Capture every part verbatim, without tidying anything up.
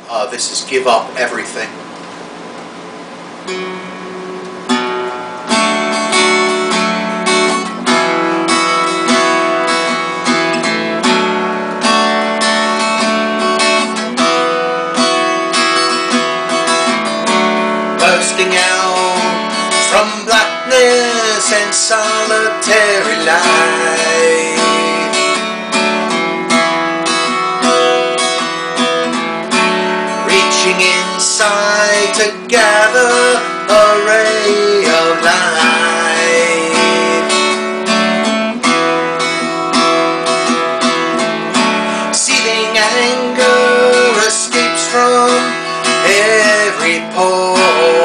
Uh, this is Give Up Everything. Bursting out from blackness and solitary life, reaching inside to gather a ray of light, seething anger escapes from every pore.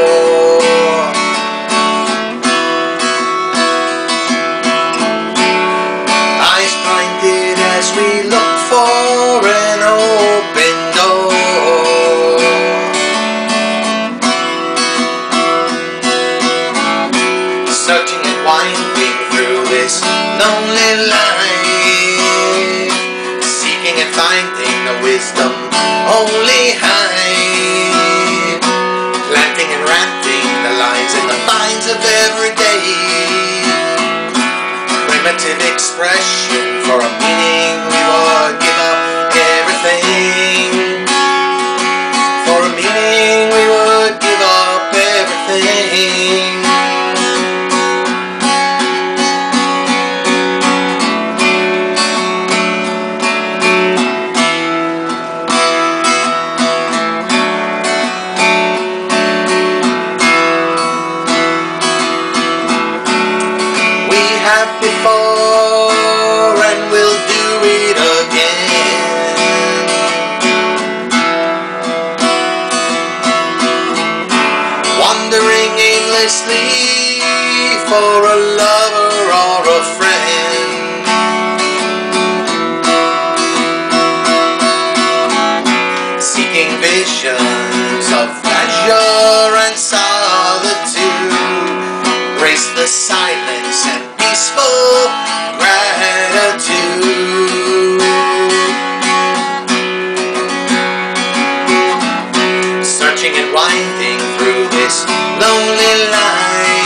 Eyes blinded as we look for an open door. Searching and winding through this lonely life, seeking and finding the wisdom only hide, planting and ranting the lines in the minds of every day. Primitive expression for a meaning we would give up everything. For a meaning we would give up everything. Before and we'll do it again. Wandering aimlessly for a lover or a friend, seeking visions of pleasure and solitude, embrace the silence and peaceful gratitude. Searching and winding through this lonely life,